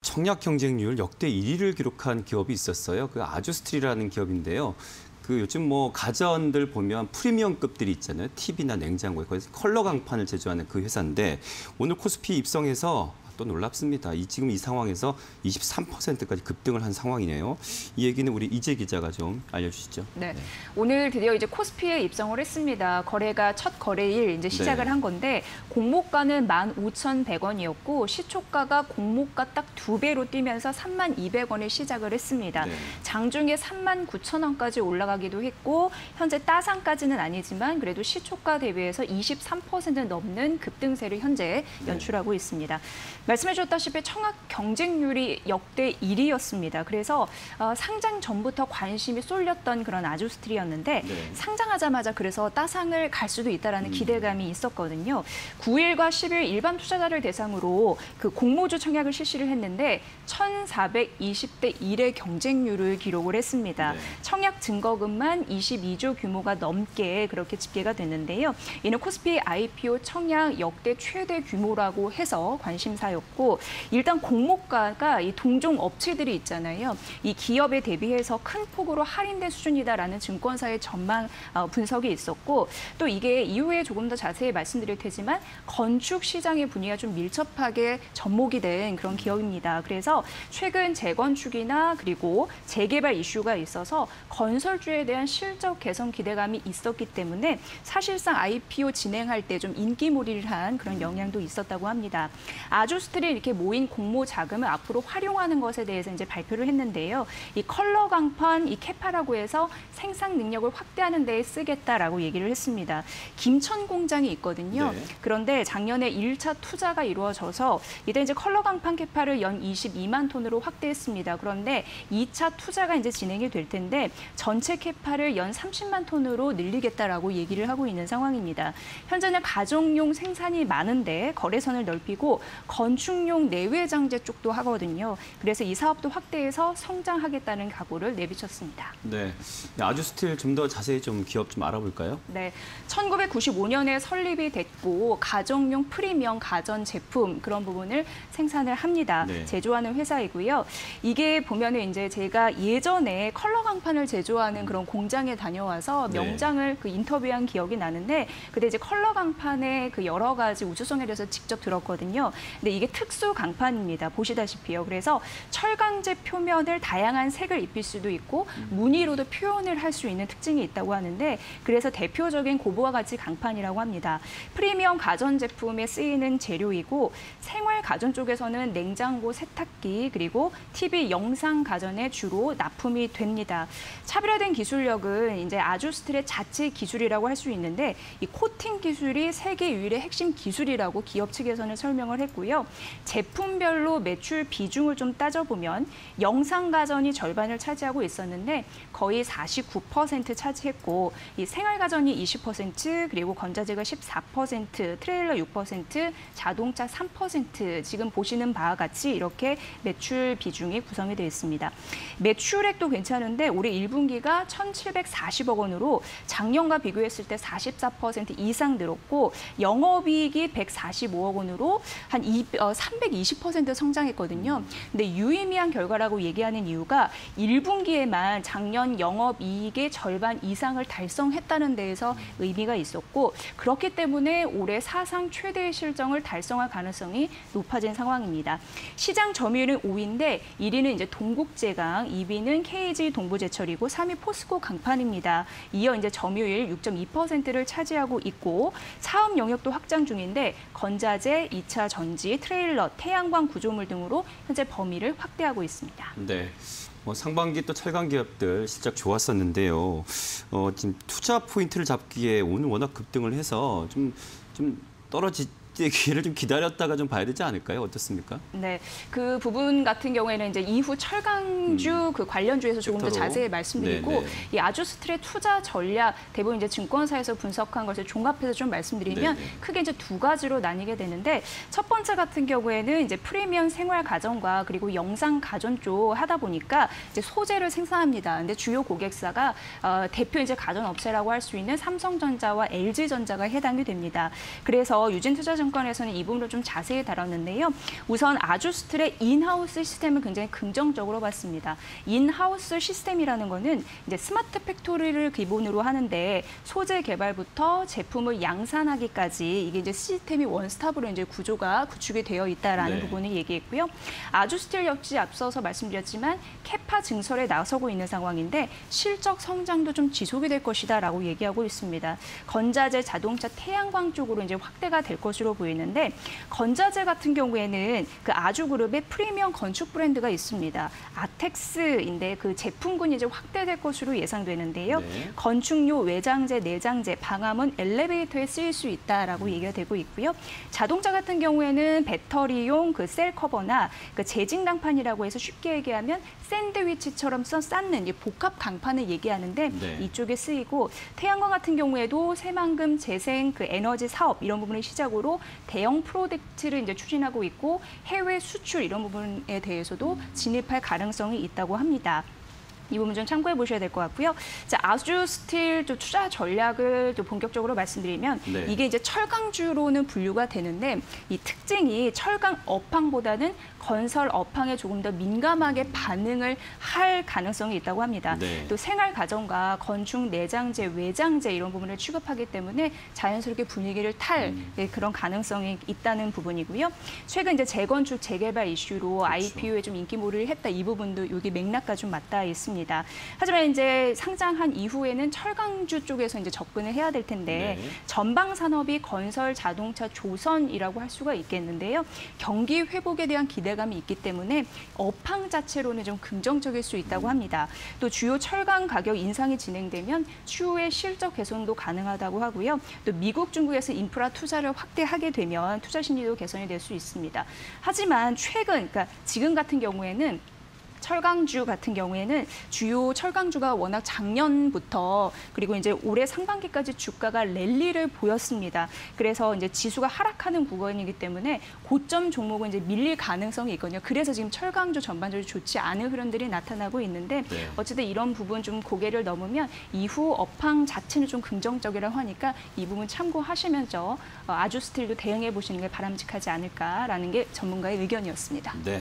청약 경쟁률 역대 1위를 기록한 기업이 있었어요. 그 아주스틸이라는 기업인데요. 그 요즘 뭐 가전들 보면 프리미엄급들이 있잖아요. TV나 냉장고에 거기서 컬러 강판을 제조하는 그 회사인데 오늘 코스피 입성해서 또 놀랍습니다. 지금 이 상황에서 23%까지 급등을 한 상황이네요. 이 얘기는 우리 이재 기자가 좀 알려주시죠. 네. 오늘 드디어 이제 코스피에 입성을 했습니다. 거래가 첫 거래일 이제 시작을 한 건데 공모가는 15,100원이었고 시초가가 공모가 딱 2배로 뛰면서 32,000원에 시작을 했습니다. 장중에 39,000원까지 올라가기도 했고 현재 따상까지는 아니지만 그래도 시초가 대비해서 23% 넘는 급등세를 현재 연출하고 있습니다. 말씀해 주셨다시피 청약 경쟁률이 역대 1위였습니다. 그래서 상장 전부터 관심이 쏠렸던 그런 아주스틸이었는데 상장하자마자 그래서 따상을 갈 수도 있다라는 기대감이 있었거든요. 9일과 10일 일반 투자자를 대상으로 그 공모주 청약을 실시를 했는데 1,420대 1의 경쟁률을 기록을 했습니다. 청약 증거금만 22조 규모가 넘게 그렇게 집계가 됐는데요. 이는 코스피 IPO 청약 역대 최대 규모라고 해서 관심사였고 일단 공모가가 이 동종 업체들이 있잖아요. 이 기업에 대비해서 큰 폭으로 할인된 수준이다라는 증권사의 전망 분석이 있었고 또 이게 이후에 조금 더 자세히 말씀드릴 테지만 건축 시장의 분위기가 좀 밀접하게 접목이 된 그런 기업입니다. 그래서 최근 재건축이나 그리고 재개발 이슈가 있어서 건설주에 대한 실적 개선 기대감이 있었기 때문에 사실상 IPO 진행할 때 좀 인기몰이를 한 그런 영향도 있었다고 합니다. 아주스틸이 이렇게 모인 공모 자금을 앞으로 활용하는 것에 대해서 이제 발표를 했는데요. 이 컬러 강판, 이 캐파라고 해서 생산 능력을 확대하는 데에 쓰겠다라고 얘기를 했습니다. 김천 공장이 있거든요. 그런데 작년에 1차 투자가 이루어져서 이때 이제 컬러 강판 캐파를 연 22만 톤으로 확대했습니다. 그런데 2차 투자가 이제 진행이 될 텐데 전체 캐파를 연 30만 톤으로 늘리겠다라고 얘기를 하고 있는 상황입니다. 현재는 가정용 생산이 많은데 거래선을 넓히고 건축용 내외 장재 쪽도 하거든요. 그래서 이 사업도 확대해서 성장하겠다는 각오를 내비쳤습니다. 네, 아주스틸 좀 더 자세히 좀 기업 좀 알아볼까요? 네, 1995년에 설립이 됐고 가정용 프리미엄 가전 제품 그런 부분을 생산을 합니다. 제조하는 회사이고요. 이게 보면은 이제 제가 예전에 컬러 강판을 제조하는 그런 공장에 다녀와서 명장을 그 인터뷰한 기억이 나는데 그때 이제 컬러 강판의 그 여러 가지 우수성에 대해서 직접 들었거든요. 근데 이게 특수 강판입니다. 보시다시피요. 그래서 철강제 표면을 다양한 색을 입힐 수도 있고 무늬로도 표현을 할 수 있는 특징이 있다고 하는데 그래서 대표적인 고부와 가치 강판이라고 합니다. 프리미엄 가전 제품에 쓰이는 재료이고 생활 가전 쪽에서는 냉장고, 세탁기 그리고 TV, 영상 가전에 주로 납품이 됩니다. 차별화된 기술력은 이제 아주스틸의 자체 기술이라고 할 수 있는데 이 코팅 기술이 세계 유일의 핵심 기술이라고 기업 측에서는 설명을 했고요. 제품별로 매출 비중을 좀 따져보면 영상 가전이 절반을 차지하고 있었는데 거의 49% 차지했고 이 생활 가전이 20% 그리고 건자재가 14%, 트레일러 6%, 자동차 3% 지금 보시는 바와 같이 이렇게 매출 비중이 구성이 되어 있습니다. 매출액도 괜찮은데 올해 1분기가 1,740억 원으로 작년과 비교했을 때 44% 이상 늘었고 영업이익이 145억 원으로 한 320% 성장했거든요. 근데 유의미한 결과라고 얘기하는 이유가 1분기에만 작년 영업이익의 절반 이상을 달성했다는 데에서 의미가 있었고 그렇기 때문에 올해 사상 최대의 실적을 달성할 가능성이 높아진 상황입니다. 시장 점유율은 5위인데 1위는 이제 동국제강, 2위는 KG 동부제철이고 3위 포스코 강판입니다. 이어 이제 점유율 6.2%를 차지하고 있고 사업 영역도 확장 중인데 건자재, 2차 전지, 트레일러, 태양광 구조물 등으로 현재 범위를 확대하고 있습니다. 네. 상반기 또 철강 기업들 실적 좋았었는데요. 지금 투자 포인트를 잡기에 오늘 워낙 급등을 해서 좀 떨어질 기회를 좀 기다렸다가 좀 봐야 되지 않을까요? 어떻습니까? 네, 그 부분 같은 경우에는 이제 이후 철강주 그 관련주에서 조금 더 자세히 말씀드리고 이 아주스틸의 투자 전략 대부분 이제 증권사에서 분석한 것을 종합해서 좀 말씀드리면 크게 이제 두 가지로 나뉘게 되는데 첫 번째 같은 경우에는 이제 프리미엄 생활 가전과 그리고 영상 가전 쪽 하다 보니까 이제 소재를 생산합니다. 근데 주요 고객사가 대표 이제 가전 업체라고 할 수 있는 삼성전자와 LG전자가 해당이 됩니다. 그래서 유진투자증권 평가에서는 이 부분을 좀 자세히 다뤘는데요. 우선 아주스틸의 인하우스 시스템을 굉장히 긍정적으로 봤습니다. 인하우스 시스템이라는 거는 이제 스마트 팩토리를 기본으로 하는데 소재 개발부터 제품을 양산하기까지 이게 이제 시스템이 원스톱으로 이제 구조가 구축이 되어 있다라는 네. 부분을 얘기했고요. 아주스틸 역시 앞서서 말씀드렸지만 캐파 증설에 나서고 있는 상황인데 실적 성장도 좀 지속이 될 것이다라고 얘기하고 있습니다. 건자재, 자동차, 태양광 쪽으로 이제 확대가 될 것으로 보이는데 건자재 같은 경우에는 그 아주그룹의 프리미엄 건축 브랜드가 있습니다. 아텍스인데 그 제품군이 이제 확대될 것으로 예상되는데요. 네. 건축료, 외장재, 내장재, 방화문, 엘리베이터에 쓰일 수 있다라고 얘기가 되고 있고요. 자동차 같은 경우에는 배터리용 그 셀 커버나 그 재진강판이라고 해서 쉽게 얘기하면 샌드위치처럼 쌓는 이 복합 강판을 얘기하는데 네. 이쪽에 쓰이고 태양광 같은 경우에도 새만금, 재생, 그 에너지 사업 이런 부분을 시작으로 대형 프로젝트를 이제 추진하고 있고 해외 수출 이런 부분에 대해서도 진입할 가능성이 있다고 합니다. 이 부분 좀 참고해 보셔야 될 것 같고요. 자, 아주스틸 또 투자 전략을 또 본격적으로 말씀드리면 네. 이게 이제 철강주로는 분류가 되는데 이 특징이 철강 업황보다는 건설 업황에 조금 더 민감하게 반응을 할 가능성이 있다고 합니다. 네. 또 생활 가정과 건축 내장재, 외장재 이런 부분을 취급하기 때문에 자연스럽게 분위기를 탈 그런 가능성이 있다는 부분이고요. 최근 이제 재건축 재개발 이슈로 IPO에 좀 인기몰이를 했다 이 부분도 여기 맥락과 좀 맞닿아 있습니다. 하지만 이제 상장한 이후에는 철강주 쪽에서 이제 접근을 해야 될 텐데 네. 전방 산업이 건설, 자동차, 조선이라고 할 수가 있겠는데요. 경기 회복에 대한 기대감이 있기 때문에 업황 자체로는 좀 긍정적일 수 있다고 합니다. 또 주요 철강 가격 인상이 진행되면 추후에 실적 개선도 가능하다고 하고요. 또 미국, 중국에서 인프라 투자를 확대하게 되면 투자 심리도 개선이 될 수 있습니다. 하지만 최근, 그러니까 지금 같은 경우에는 철강주 같은 경우에는 주요 철강주가 워낙 작년부터 그리고 이제 올해 상반기까지 주가가 랠리를 보였습니다. 그래서 이제 지수가 하락하는 구간이기 때문에 고점 종목은 이제 밀릴 가능성이 있거든요. 그래서 지금 철강주 전반적으로 좋지 않은 흐름들이 나타나고 있는데 네. 어쨌든 이런 부분 좀 고개를 넘으면 이후 업황 자체는 좀 긍정적이라고 하니까 이 부분 참고하시면서 아주스틸도 대응해 보시는 게 바람직하지 않을까라는 게 전문가의 의견이었습니다. 네.